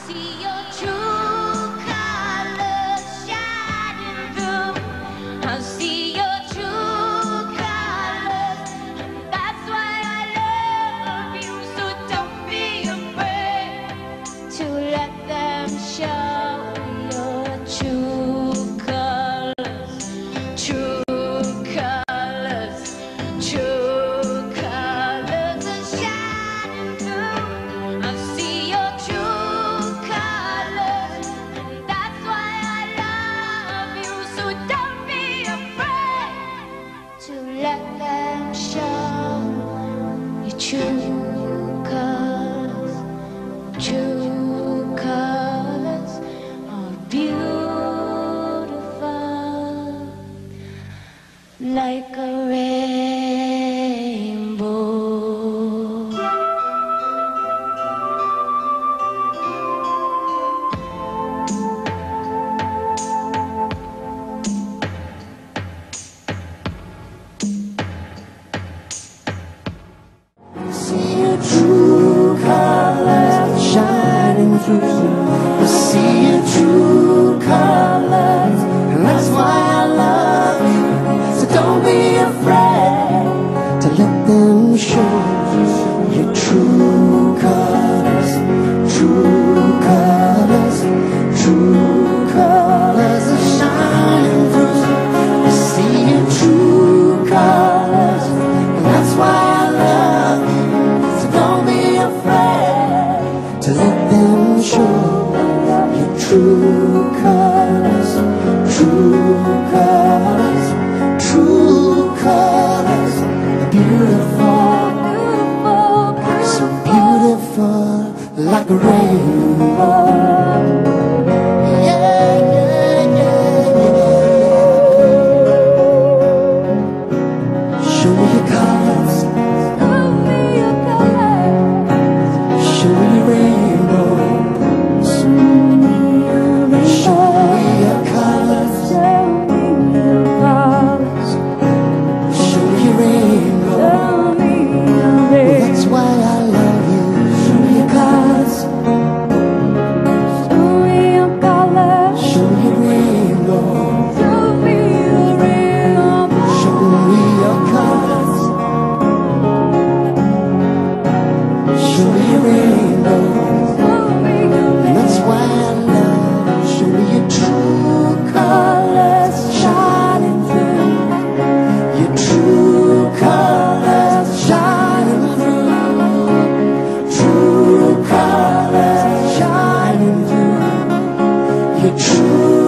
see your true colors shining through. I see your true colors, and that's why I love you. So don't be afraid to let them show your true colors, true colors, true colors are shining through. I see your true colors, and that's why I love you. So don't be afraid to let them show your true colors. True colors are beautiful, like a rainbow. See your true colors shining through. I see your true colors, and that's why I love you. So don't be afraid to let them show your true colors, true colors, true colors are shining through. I see your true colors, and that's why I love you. So don't be afraid to let them show your true colors, true colors, true colors are beautiful, beautiful, so beautiful, like a rainbow. Yeah, yeah, yeah, yeah. Show me your colors. Show me your rainbow. Show me your colors. Show me your rainbow. Well, that's why I love you. Show me your colors. Show me your colors. Show me your rainbow. Show me your rainbow. Show me your colors. Show me your rainbow. And that's why I love you. Show me your true colors shining through. Your true colors shining through. True colors shining through. Your true